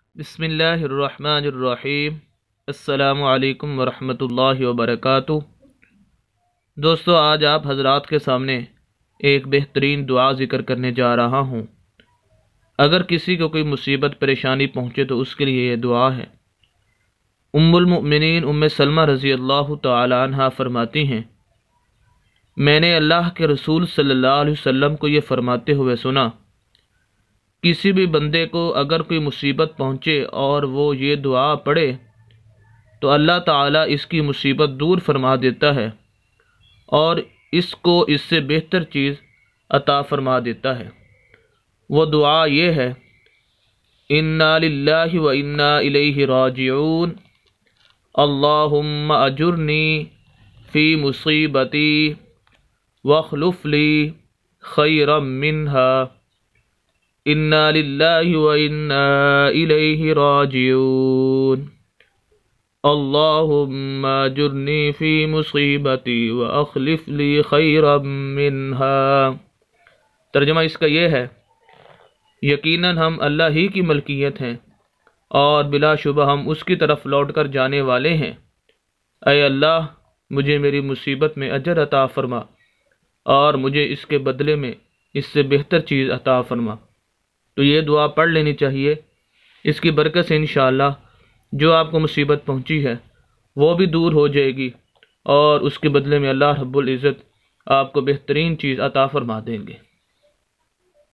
بسم اللہ الرحمن الرحیم۔ السلام علیکم ورحمۃ اللہ وبرکاتہ۔ دوستو، آج آپ حضرات کے سامنے ایک بہترین دعا ذکر کرنے جا رہا ہوں۔ اگر کسی کو کوئی مصیبت پریشانی پہنچے تو اس کے لیے یہ دعا ہے۔ ام المؤمنین ام سلمہ رضی اللہ تعالی عنہ فرماتی ہیں، میں نے اللہ کے رسول صلی اللہ علیہ وسلم کو یہ فرماتے ہوئے سنا، کسی بھی بندے کو اگر کوئی مصیبت پہنچے اور وہ یہ دعا پڑھے تو اللہ تعالیٰ اس کی مصیبت دور فرما دیتا ہے اور اس کو اس سے بہتر چیز عطا فرما دیتا ہے۔ وہ دعا یہ ہے، انا للہ و انا الیہ راجعون، اللہم اجرنی فی مصیبتی واخلف لی خیرا منہا، انا للہ و انا الیہ راجعون، اللہم اجرنی فی مصیبتی واخلف لی خیرا منہا۔ ترجمہ اس کا یہ ہے، یقیناً ہم اللہ ہی کی ملکیت ہیں اور بلا شبہ ہم اس کی طرف لوٹ کر جانے والے ہیں۔ اے اللہ، مجھے میری مصیبت میں اجر عطا فرما اور مجھے اس کے بدلے میں اس سے بہتر چیز عطا فرما۔ تو یہ دعا پڑھ لینی چاہیے، اس کی برکت سے انشاءاللہ جو آپ کو مصیبت پہنچی ہے وہ بھی دور ہو جائے گی اور اس کے بدلے میں اللہ رب العزت آپ کو بہترین چیز عطا فرما دیں گے۔